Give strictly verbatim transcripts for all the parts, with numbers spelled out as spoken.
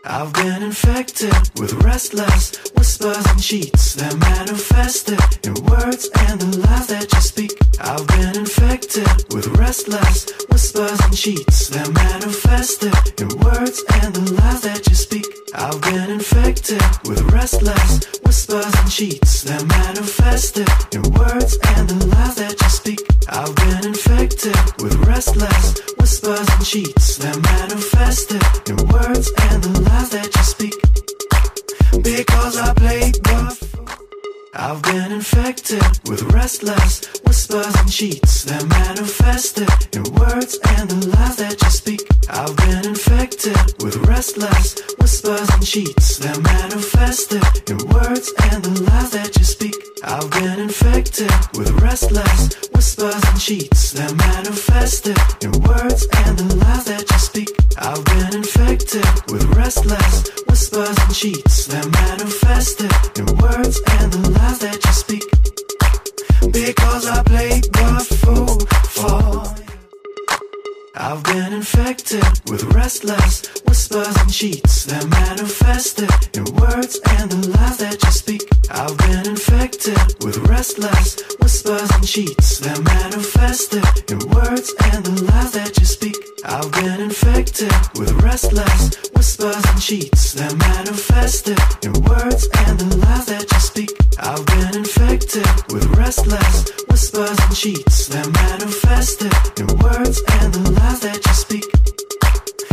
I've been infected with restless whispers and cheats that manifested in words and the lies that you speak. I've been infected with restless whispers and cheats that manifested in words and the lies that you speak. I've been infected with restless whispers and cheats that manifested in words and the lies that you speak. I've been infected with restless whispers and cheats that manifested in words and the lies that you speak. Because I played rough. I've been infected with restless whispers and cheats that manifested in words and the lies that you speak. I've been infected with restless whispers and cheats that manifested in words and the lies that you speak. I've been infected with restless whispers and cheats that manifested in words and the lies that you speak. I've been infected with restless whispers and cheats that manifested in words and the lies that you speak. Because I played the fool for you. I've been infected with restless whispers and cheats that manifested in words and the lies that you speak. I've been infected with restless whispers and cheats that manifested in words and the lies that you speak. I've been infected with restless whispers and cheats that manifested in words and the lies that you speak. I've been infected with restless whispers and cheats that manifested in words and the lies that you speak.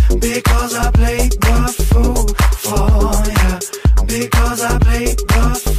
Because I played the fool for you. Because I played the fool.